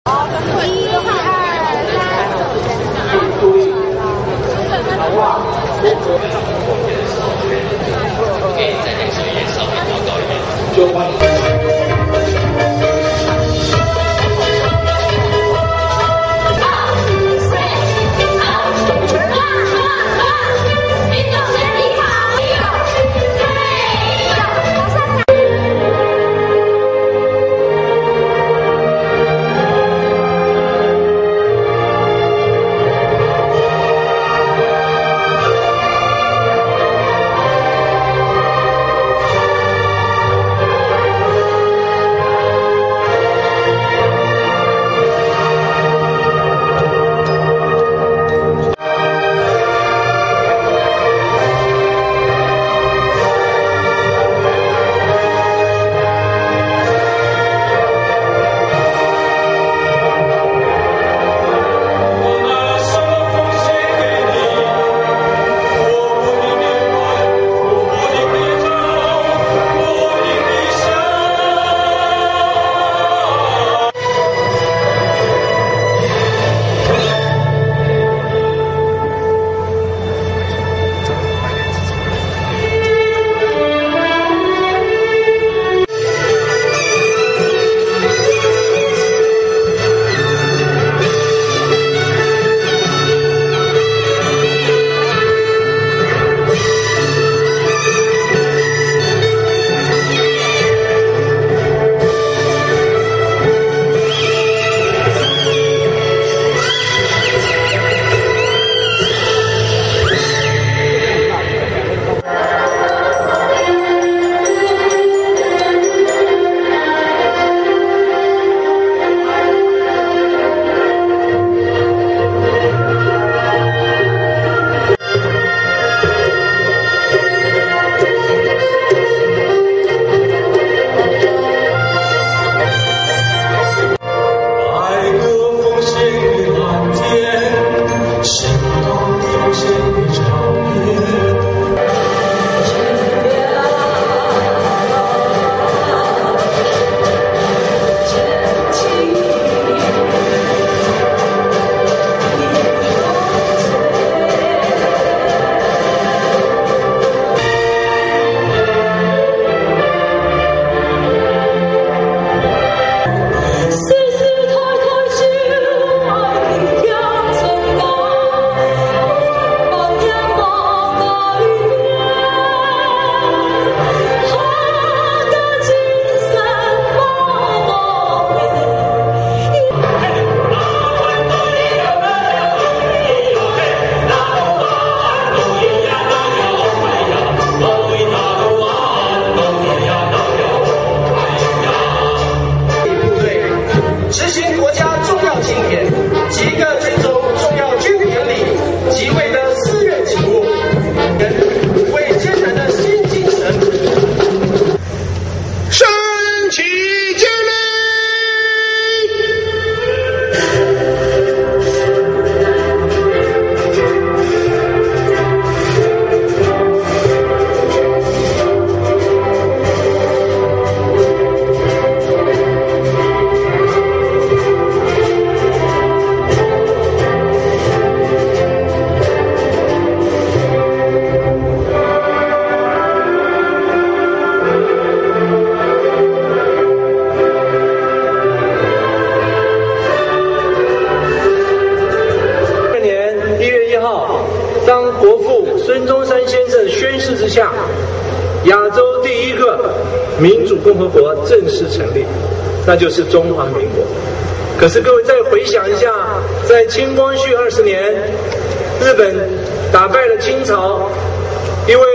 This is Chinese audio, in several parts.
下，亚洲第一个民主共和国正式成立，那就是中华民国。可是各位再回想一下，在清光绪20年，日本打败了清朝，一位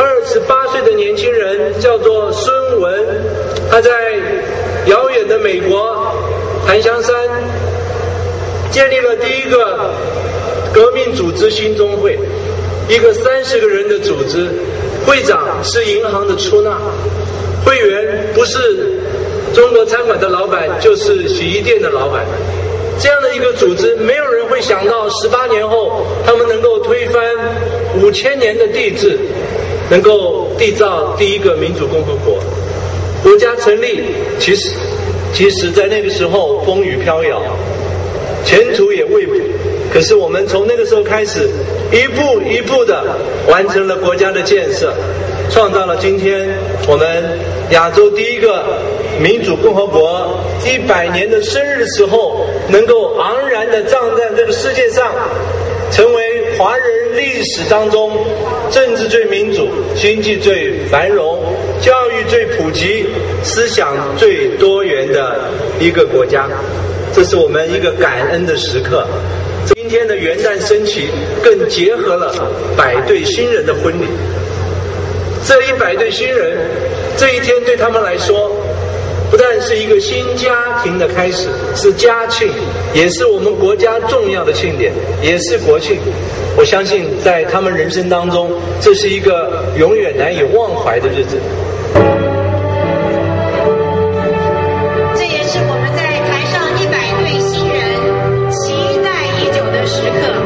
28岁的年轻人叫做孙文，他在遥远的美国檀香山建立了第一个革命组织兴中会，一个30个人的组织，会长是银行的出纳，会员不是中国餐馆的老板，就是洗衣店的老板。这样的一个组织，没有人会想到18年后他们能够推翻5000年的帝制，能够缔造第一个民主共和国。国家成立，其实在那个时候风雨飘摇， 前途也未卜。可是我们从那个时候开始，一步一步的完成了国家的建设，创造了今天我们亚洲第一个民主共和国100年的生日的时候，能够昂然的站在这个世界上，成为华人历史当中政治最民主、经济最繁荣、教育最普及、思想最多元的一个国家。这是我们一个感恩的时刻。今天的元旦升旗更结合了100对新人的婚礼。这100对新人，这一天对他们来说，不但是一个新家庭的开始，是家庆，也是我们国家重要的庆典，也是国庆。我相信在他们人生当中，这是一个永远难以忘怀的日子。 这也是我们在台上100对新人期待已久的时刻。